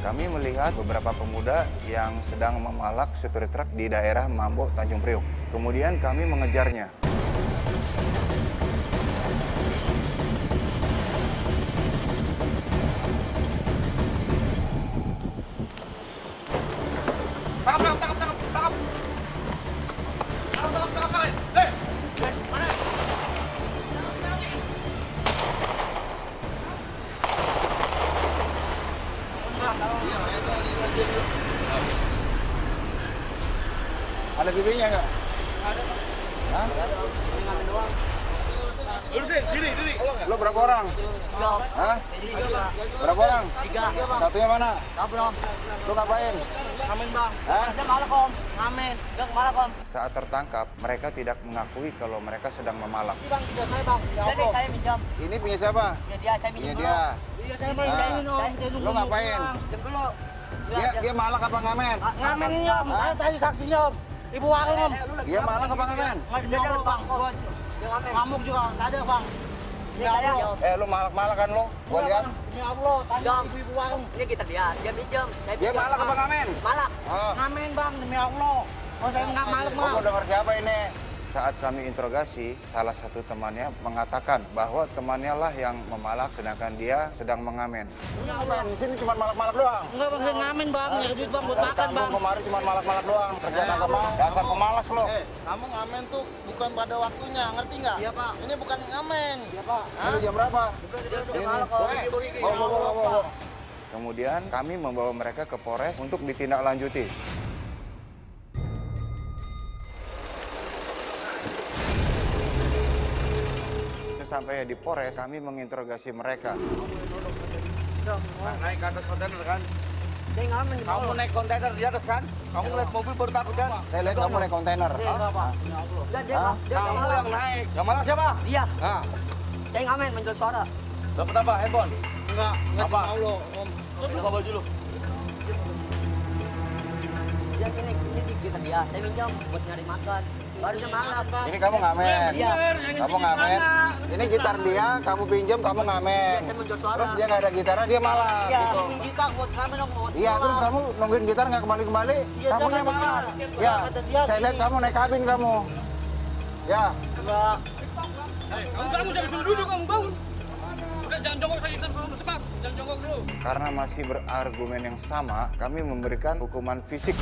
Kami melihat beberapa pemuda yang sedang memalak supir truk di daerah Mambo, Tanjung Priok. Kemudian kami mengejarnya. Ada bibinya nggak? Ada. Hah? Diri. Lo berapa orang? Tiga. Hah? Berapa orang? Tiga. Satunya mana? Belum. Lo ngapain? Ngamen bang. Hah? Udah malam om. Ngamen. Udah malam om. Saat tertangkap, mereka tidak mengakui kalau mereka sedang memalak. Bang, tidak saya bang. Jadi saya minjam. Ini punya siapa? Ya dia saya minjam Punya dulu. dia. Iya saya minjam. Lo ngapain? Minjam dulu. Dia malak apa ngamen? Ngamen ini om. Tadi saksinya om. Ibu warung om. Dia malak apa ngamen? Ngamen bang. Ngamuk juga sadar bang. Ya Allah. Lo malak-malak kan lo? Gua lihat. Ya Allah, tanya ibu-ibu warung. Ini kita dia minjam. Dia malak apa ngamen? Malak. Oh. Ngamen bang, demi Allah. Oh saya nggak malak Gua bang. mau dengar siapa ini? Saat kami interogasi, salah satu temannya mengatakan bahwa temannya lah yang memalak sedangkan dia sedang mengamen. Ngamen, di sini cuma malak-malak doang. Enggak bang, saya ngamen bang, nyari duit bang buat makan bang. Kemarin cuma malak-malak doang. Kerja kagak mau. Dasar pemalas lo. Kamu ngamen tuh bukan pada waktunya, ngerti nggak? Iya pak. Ini bukan ngamen. Iya pak. Lu jam berapa? Udah malak om. Bawa. Kemudian kami membawa mereka ke Polres untuk ditindaklanjuti. Sampai di Polres, kami menginterogasi mereka. Naik ke atas kontainer kan? Saya ngamen di Kamu bawah. naik kontainer di atas kan? Kamu ngeliat mobil baru takut kan? Saya lihat kamu naik kontainer. Dia Kamu malah. yang naik. Yang mana siapa? Dia. Nah, Saya ngamen menjual suara. dapat apa? Handphone? Enggak Apa? tahu lo. Coba baju lu. Dia ini kita dia. Saya minjam buat nyari makan. Baru dia marah. Ini kamu ngamen. Iya. Kamu ngamen. Ini gitar dia, kamu pinjam, kamu ngamen. Saya menjual suara. Terus dia nggak ada gitarnya, dia malah. Iya. Gitu. Gitar buat ngamen dong. Iya, terus kamu nungguin gitar nggak kembali-kembali, Iya, kamunya jangan malah. dia. Ya, Kata dia saya lihat gini. kamu naik kabin kamu. Ya, Enggak. Kamu jangan suruh duduk, kamu bangun. Udah jangan jongkok saya cepat, jangan jongkok dulu. karena masih berargumen yang sama, kami memberikan hukuman fisik.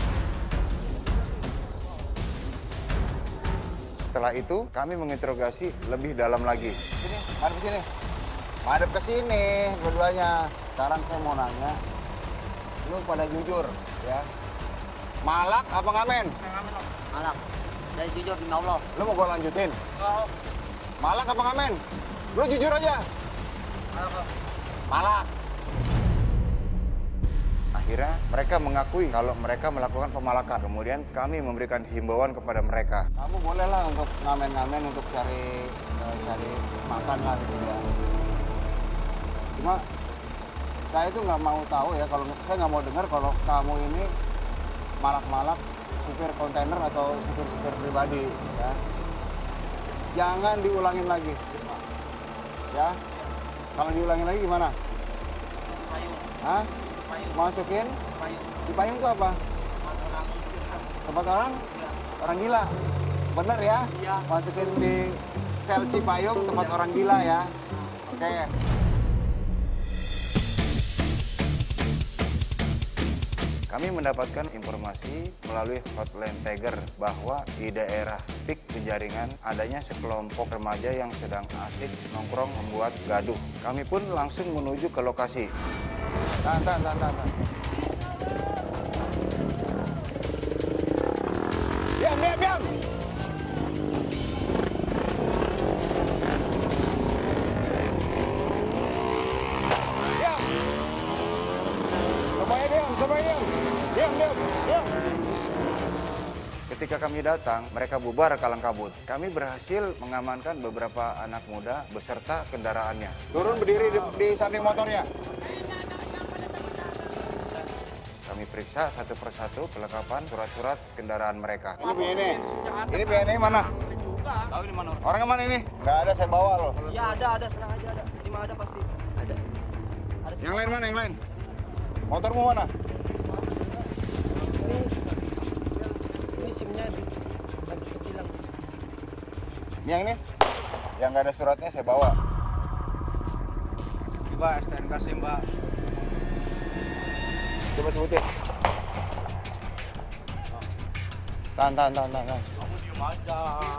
Setelah itu, kami menginterogasi lebih dalam lagi. Sini, madep ke sini. Madep ke sini, berduanya. Sekarang saya mau nanya, lu pada jujur, ya. Malak apa ngamen? Malak. Saya jujur demi Allah. Lu mau gua lanjutin? Malak apa ngamen? Lu jujur aja. Malak. Akhirnya mereka mengakui kalau mereka melakukan pemalakan. Kemudian kami memberikan himbauan kepada mereka. Kamu bolehlah untuk ngamen-ngamen untuk cari makan lah gitu ya. Cuma saya itu nggak mau tahu ya, kalau saya nggak mau dengar kalau kamu ini malak-malak supir kontainer atau supir pribadi ya. Jangan diulangin lagi. Ya. Kalau diulangin lagi gimana? Hah? Masukin? Cipayung itu apa? Tempat orang? Orang gila? Bener ya? Masukin di sel Cipayung tempat orang gila ya? Oke. Kami mendapatkan informasi melalui hotline Tiger bahwa di daerah Pik Penjaringan adanya sekelompok remaja yang sedang asik nongkrong membuat gaduh. Kami pun langsung menuju ke lokasi. Tahan. Diam. Semuanya diam. Diam. Ketika kami datang, mereka bubar kalang kabut. Kami berhasil mengamankan beberapa anak muda beserta kendaraannya. Turun berdiri di samping motornya. Kami periksa satu persatu kelengkapan surat-surat kendaraan mereka. Ini BNI mana? Tahu di mana? Orang yang mana ini? Nggak ada, saya bawa loh. Ya ada, senang aja ada. Ini mah ada pasti. Ada. Yang lain mana, yang lain? Motormu mana? Ini SIM-nya lagi ketilang. Yang ini? Yang nggak ada suratnya saya bawa. Coba STNK SIM, Mbak. Coba sebutin. Tahan. Kamu diem aja.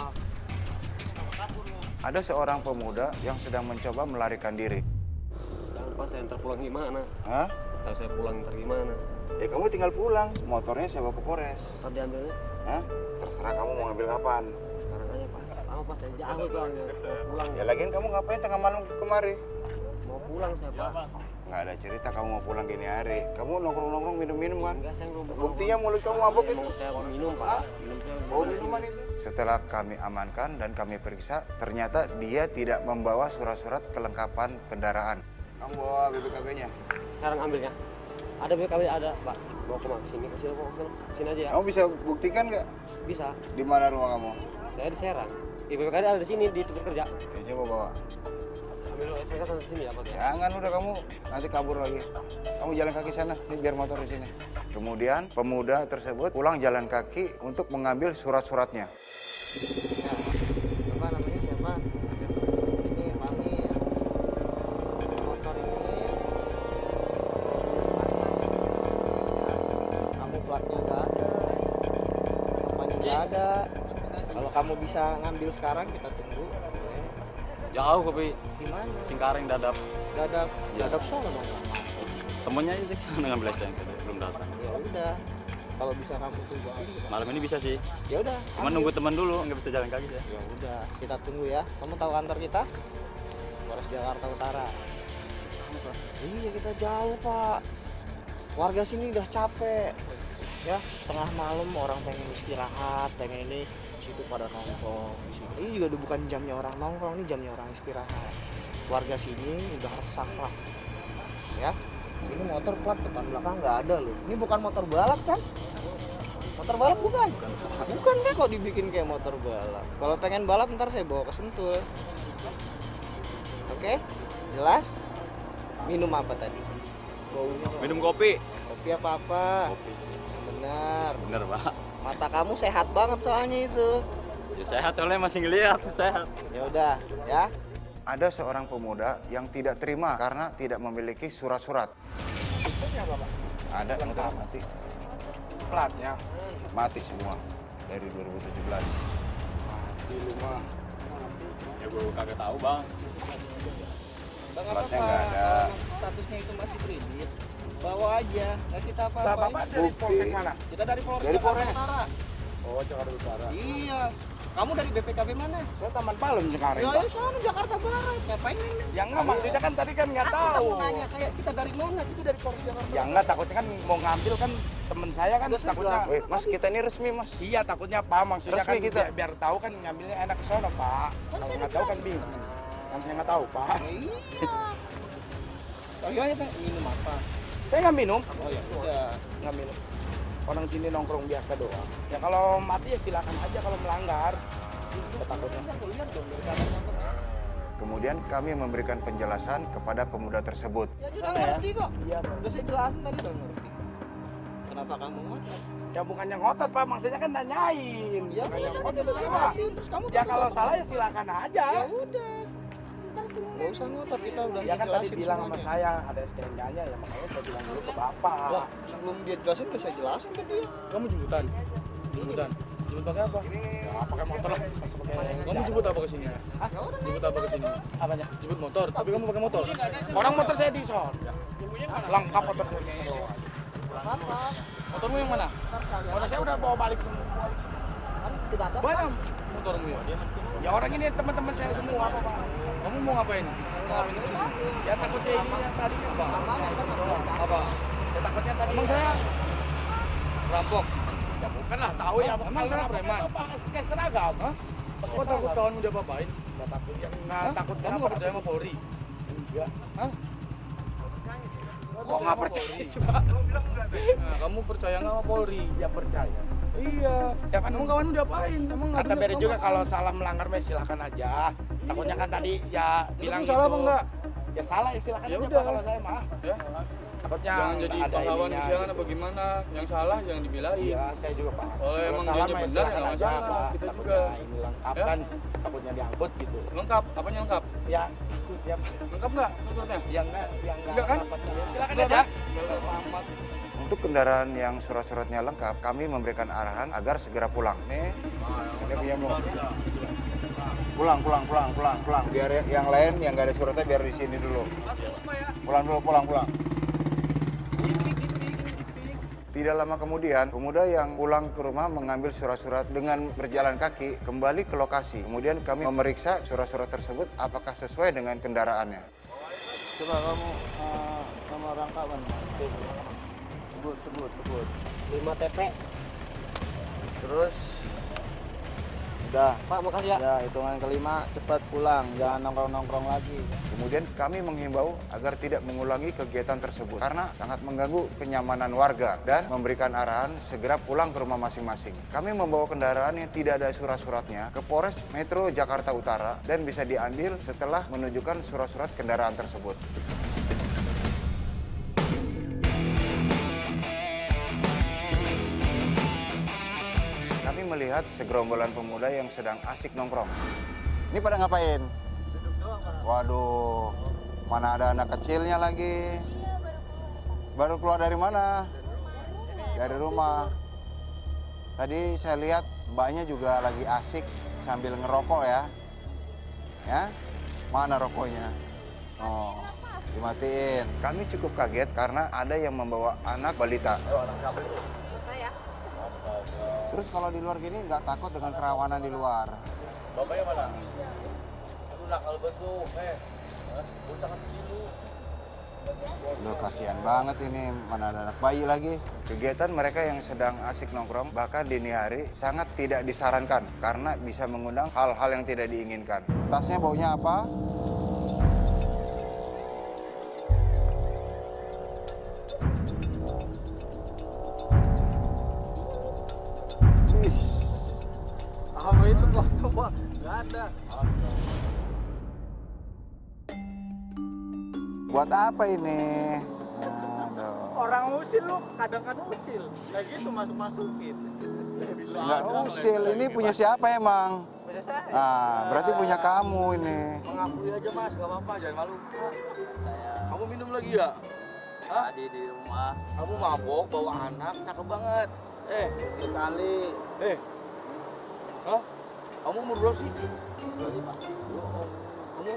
Ada seorang pemuda yang sedang mencoba melarikan diri. Jangan Pak, saya ntar pulang gimana? Hah? Kalau saya pulang ntar gimana? Ya kamu tinggal pulang. Motornya saya bawa ke Polres. Ntar diambilnya Hah? Terserah kamu mau ngambil kapan. sekarang aja Pak. Sama Pak, saya jauh soalnya. Mau pulang. Ya lagian kamu ngapain tengah malam kemari? Mau pulang saya Pak. Nggak ada cerita kamu mau pulang gini hari. Kamu nongkrong-nongkrong minum-minum kan? Enggak, saya nggak Buktinya mulut kamu mabuk itu. Mau saya minum Pak. Minum saya. Bawa minuman itu. Setelah kami amankan dan kami periksa, ternyata dia tidak membawa surat-surat kelengkapan kendaraan. Kamu bawa BPKB-nya? Sekarang ambilnya. Ada BKB ada Pak. Bawa ke mana? Sini, kasih bawa ke sana. Sini aja ya. Kamu bisa buktikan nggak? Bisa. Di mana rumah kamu? Saya di Serang. Di BKB ada di sini di tempat kerja. Ya coba bawa. Ambil saya ke sini ya Pak. Jangan udah kamu nanti kabur lagi. Kamu jalan kaki sana, ini biar motor di sini. Kemudian pemuda tersebut pulang jalan kaki untuk mengambil surat-suratnya. Apa namanya siapa? Ini Pamir. Motor ini kamu platnya nggak ada, namanya nggak ada. Kalau kamu bisa ngambil sekarang kita tunggu. Boleh. Jauh kopi. Di mana? Cengkareng dadap. Dadap sono dong. Temennya itu sana ngambil STNK belum datang. Ya udah. Kalau bisa kamu tunggu aja. Malam ini bisa sih. Ya udah. Cuma ambil. nunggu teman dulu, nggak bisa jalan kaki ya. Ya udah, kita tunggu ya. Kamu tahu kantor kita? Polres Jakarta Utara. Iya, kita jauh, Pak. Warga sini udah capek. Ya, tengah malam orang pengen istirahat, pengen ini situ pada nongkrong. Ini juga udah bukan jamnya orang nongkrong, ini jamnya orang istirahat. Warga sini udah resah, Pak. Ya. Ini motor plat depan belakang nggak ada loh. Ini bukan motor balap kan? Motor balap bukan? Bukan deh kok dibikin kayak motor balap. Kalau pengen balap ntar saya bawa ke Sentul. Oke? Jelas? Minum apa tadi? Baunya kok. Minum kopi. Kopi apa-apa? Kopi. Benar. Bener, Pak. Mata kamu sehat banget soalnya itu. Ya sehat soalnya masih ngeliat, sehat. Ya udah, ya. Ada seorang pemuda yang tidak terima karena tidak memiliki surat-surat. Itu siapa, Pak? Ada motor mati. Platnya. Mati semua dari 2017. Di rumah. Ya gue kagak tahu, Bang. Bang, Platnya nggak ada. Statusnya itu masih kredit. Bawa aja, nggak kita apa-apa. Bapak dari Polsek mana? Kita dari Polres Dari Jakarta Polres. Utara. Oh, Jakarta Utara. Iya. Kamu dari BPKB mana? Saya Taman Palem sekarang. Ya, ya sana Jakarta Barat. Ngapain ini? Yang enggak maksudnya kan tadi kan nggak Aku tahu. mau nanya kayak kita dari mana? Kita dari Polres Jakarta. Ya enggak, takutnya kan mau ngambil kan temen saya kan Udah saya takutnya. jelasin. Mas, kita ini resmi, Mas. Iya, takutnya Pak maksudnya Resmi kan kita. biar tahu kan ngambilnya enak ke sono, Pak. Kan Kalau saya nggak tahu kan dijelasin. bingung. Kan saya nggak tahu, Pak. Iya. Oh iya, kita minum apa? Saya nggak minum, Oh ya udah. nggak minum. Orang sini nongkrong biasa doang. Ya kalau mati ya silakan aja kalau melanggar. Itu takutnya. Aku lihat dong dari kamar motor. Kemudian kami memberikan penjelasan kepada pemuda tersebut. Ya udah Sana ya. ngerti kok. Iya, Pak. Udah saya jelasin tadi udah ngerti. Kenapa kamu ngotot? Ya bukannya ngotot, Pak, maksudnya kan nanyain. Ya Bukannya udah ngotot, udah Pak. jelasin terus kamu Ya tadi kalau ngomong. salah ya silakan aja. Ya udah. Nggak usah ngotot, kita udah Ya kan tadi jelasin bilang sama semuanya. saya ada STNK-nya ya makanya saya bilang dulu ke Bapak. Wah, sebelum dia jelasin udah saya jelasin ke dia. Kamu jemputan? Jemputan? Jemput pakai apa? Ya pakai motor lah, masa pakai. Kamu jemput apa ke sini? Hah? Jemput apa ke sini? Apanya? Jemput motor, tapi kamu pakai motor? Orang motor saya di son. Lengkap motor gue. Apa? Motormu yang mana? Motor saya udah bawa balik semua. Kan tidak ada. Mana motormu ya? Ya orang ini teman-teman saya semua, Pak. Kamu mau ngapain? Mau ngapain itu? Ya takutnya ini yang tadi kan, Pak. Apa? Ya takutnya tadi. Emang saya rampok? Ya bukan lah, tahu ya. Emang saya preman? Kayak seragam. Hah? Kok takut kawanmu diapa-apain? Nggak takut ya. Hah? Nggak takut. Kamu nggak percaya sama Polri? Enggak. Hah? Kok nggak percaya sih, Pak? Nah, kamu percaya nggak sama Polri? Ya percaya. Iya. Ya kan Emang kawanmu diapain? Emang kata ngadunya beda kamu juga apa? kalau salah melanggar silakan aja. Takutnya kan tadi ya Itu bilang salah apa gitu. enggak? Ya salah ya silakan Ya aja udah. Pak, kalau saya mah. Ya. Takutnya Jangan jadi ada pahlawan ininya kesiangan gitu. apa gimana. Yang salah jangan dibelain. Iya, saya juga Pak. Kalau emang salah dianya mah ya benar, silakan ya nggak aja masalah. Pak. Kita Takutnya juga. ini lengkap Ya. kan, takutnya diangkut gitu. Lengkap, apanya lengkap? Ya, ikut ya Pak. Lengkap nggak suratnya? Yang Enggak kan? rapat ya. Silakan Enggak aja. kan? Enggak amat. Untuk kendaraan yang surat-suratnya lengkap, kami memberikan arahan agar segera pulang. Nih, ini punya mau. Pulang. Biar yang lain yang nggak ada suratnya biar di sini dulu. Pulang. Tidak lama kemudian, pemuda yang pulang ke rumah mengambil surat-surat dengan berjalan kaki kembali ke lokasi. Kemudian kami memeriksa surat-surat tersebut apakah sesuai dengan kendaraannya. Coba kamu sama rangkapan. Sebut. 5 TP. Terus udah. Pak, makasih ya. Ya, hitungan kelima cepat pulang, jangan nongkrong-nongkrong lagi. Kemudian kami menghimbau agar tidak mengulangi kegiatan tersebut karena sangat mengganggu kenyamanan warga dan memberikan arahan segera pulang ke rumah masing-masing. Kami membawa kendaraan yang tidak ada surat-suratnya ke Polres Metro Jakarta Utara dan bisa diambil setelah menunjukkan surat-surat kendaraan tersebut. Kami melihat segerombolan pemuda yang sedang asik nongkrong. Ini pada ngapain? Waduh, mana ada anak kecilnya lagi. Baru keluar dari mana? Dari rumah. Tadi saya lihat mbaknya juga lagi asik sambil ngerokok ya. Ya, mana rokoknya? Oh, dimatiin. Kami cukup kaget karena ada yang membawa anak balita. Terus kalau di luar gini nggak takut dengan kerawanan di luar? Bapaknya mana? Aduh nakal betul. Bocah kecil. Loh, kasihan banget ini, mana ada anak bayi lagi. Kegiatan mereka yang sedang asik nongkrong, bahkan dini hari, sangat tidak disarankan karena bisa mengundang hal-hal yang tidak diinginkan. Tasnya baunya apa? Apa itu kok semua? Enggak ada. Buat apa ini? Aduh. Orang usil lu kadang kan usil. Kayak gitu masuk-masukin. Nggak usil, ini punya siapa emang? Punya saya. Nah, berarti punya kamu ini. Mengakui aja Mas, enggak apa-apa, jangan malu. Kamu minum lagi ya? Hah? Di rumah. Kamu mabok bawa anak, cakep banget. Sekali. Hah? Kamu umur berapa sih? Kamu?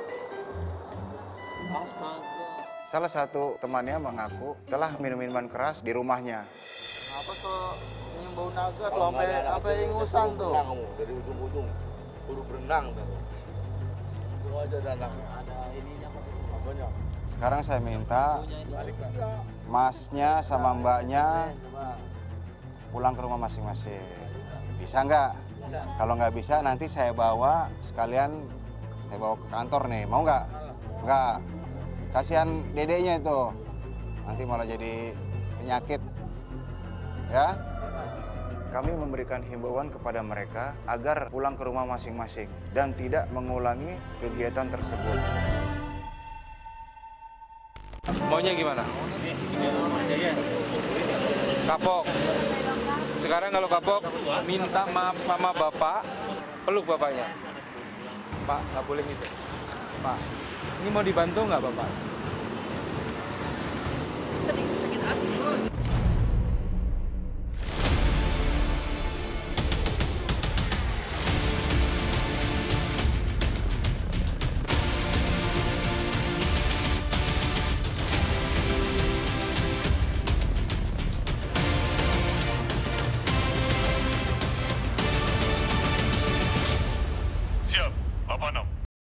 Astaga. Salah satu temannya mengaku telah minum minuman keras di rumahnya. Apa tuh yang bau naga tuh sampai ingusan tuh. Berenang kamu dari ujung-ujung. Suruh berenang tuh. Tunggu aja danang. Ada ininya Pak. Apanya? Sekarang saya minta Balik aja. masnya sama mbaknya Coba. pulang ke rumah masing-masing. Bisa nggak? Bisa. Kalau nggak bisa nanti saya bawa sekalian, saya bawa ke kantor nih. Mau nggak? Nggak. Kasihan dedeknya itu. Nanti malah jadi penyakit. Ya? Kami memberikan himbauan kepada mereka agar pulang ke rumah masing-masing dan tidak mengulangi kegiatan tersebut. Maunya gimana? Kapok. Sekarang kalau kapok, minta maaf sama bapak, peluk bapaknya. Pak, nggak boleh gitu. Pak, ini mau dibantu nggak bapak? Sedikit sakit hati.